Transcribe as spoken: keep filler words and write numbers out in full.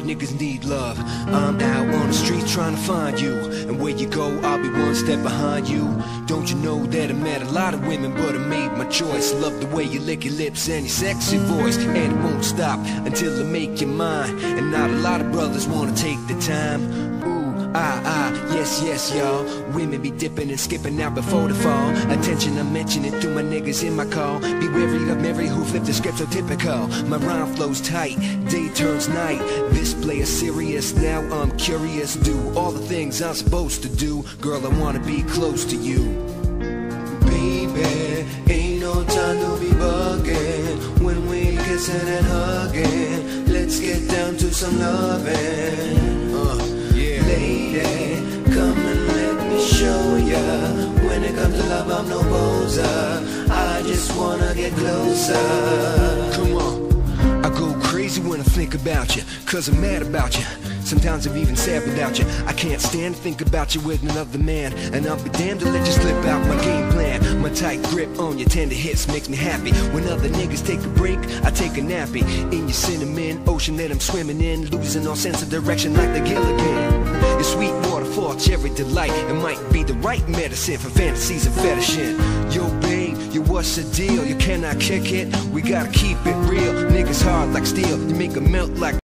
niggas need love. I'm out on the street trying to find you, and where you go, I'll be one step behind you. Don't you know that I met a lot of women, but I made my choice. Love the way you lick your lips and your sexy voice, and it won't stop until I make you mine. And not a lot of brothers wanna take the time. Ooh, ah, ah, yes, yes, y'all. Women be dipping and skipping out before the fall. Attention, I'm mentioning to my niggas in my call. Be wary of Mary who flip the script so typical. My rhyme flows tight, day turns night. This play is serious, now I'm curious. Do all the things I'm supposed to do. Girl, I wanna be close to you. Baby, ain't no time to be bugging. When we kissing and hugging, let's get down to some loving. Uh, yeah. Lady, come and let me show ya. When it comes to love, I'm no poser. I just wanna get closer. Come on, I go crazy when I think about you, cause I'm mad about you. Sometimes I'm even sad without you. I can't stand to think about you with another man, and I'll be damned to let you slip out my game plan. My tight grip on your tender hips makes me happy. When other niggas take a break, I take a nappy. In your cinnamon ocean that I'm swimming in, losing all sense of direction like the Gilligan. Your sweet waterfall, cherry delight. It might be the right medicine for fantasies and fetishing. Yo babe, yo what's the deal? You cannot kick it, we gotta keep it real. Niggas hard like steel, you make 'em melt like